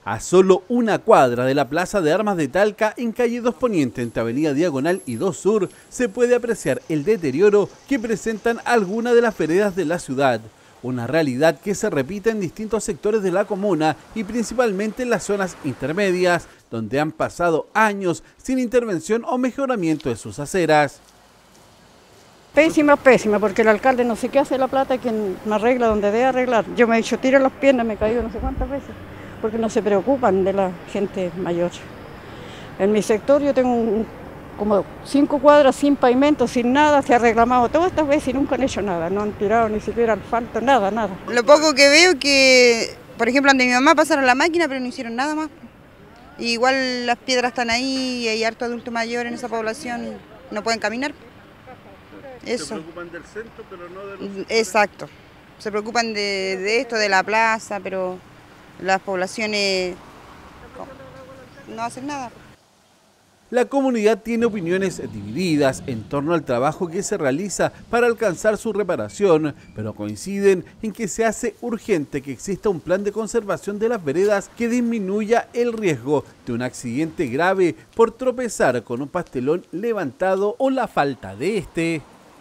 A solo una cuadra de la Plaza de Armas de Talca, en calle 2 Poniente, entre Avenida Diagonal y 2 Sur, se puede apreciar el deterioro que presentan algunas de las veredas de la ciudad. Una realidad que se repite en distintos sectores de la comuna y principalmente en las zonas intermedias, donde han pasado años sin intervención o mejoramiento de sus aceras. Pésima, pésima, porque el alcalde no sé qué hace la plata, que no arregla donde debe arreglar. Yo me he hecho tiro en las piernas, me he caído no sé cuántas veces, porque no se preocupan de la gente mayor. En mi sector yo tengo como 5 cuadras sin pavimento, sin nada, se ha reclamado todas estas veces y nunca han hecho nada, no han tirado ni siquiera asfalto, nada, nada. Lo poco que veo que, por ejemplo, ante mi mamá pasaron la máquina pero no hicieron nada más. Y igual las piedras están ahí y hay harto adulto mayor en esa población y no pueden caminar. Eso. Se preocupan del centro, pero no de los... Exacto. Se preocupan de esto, de la plaza, pero las poblaciones no hacen nada. La comunidad tiene opiniones divididas en torno al trabajo que se realiza para alcanzar su reparación, pero coinciden en que se hace urgente que exista un plan de conservación de las veredas que disminuya el riesgo de un accidente grave por tropezar con un pastelón levantado o la falta de este.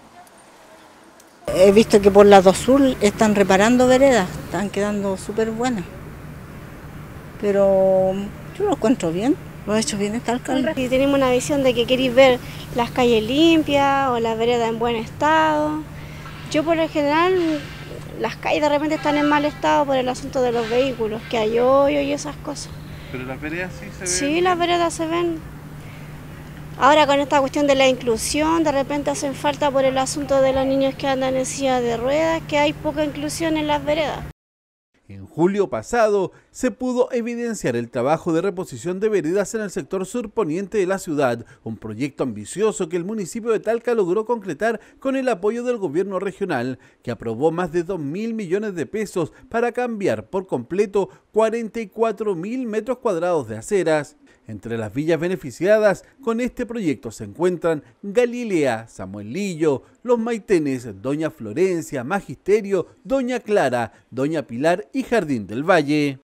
He visto que por la 2 Sur están reparando veredas, están quedando súper buenas, pero yo lo encuentro bien. Lo ha hecho bien este alcalde. Y tenemos una visión de que queréis ver las calles limpias o las veredas en buen estado. Yo por lo general, las calles de repente están en mal estado por el asunto de los vehículos, que hay hoyo y esas cosas. ¿Pero las veredas sí se ven? Sí, las veredas se ven. Ahora con esta cuestión de la inclusión, de repente hacen falta por el asunto de los niños que andan en silla de ruedas, que hay poca inclusión en las veredas. En julio pasado se pudo evidenciar el trabajo de reposición de veredas en el sector surponiente de la ciudad, un proyecto ambicioso que el municipio de Talca logró concretar con el apoyo del gobierno regional, que aprobó más de 2.000 millones de pesos para cambiar por completo 44.000 metros cuadrados de aceras. Entre las villas beneficiadas con este proyecto se encuentran Galilea, Samuelillo, Los Maitenes, Doña Florencia, Magisterio, Doña Clara, Doña Pilar y Jardín del Valle.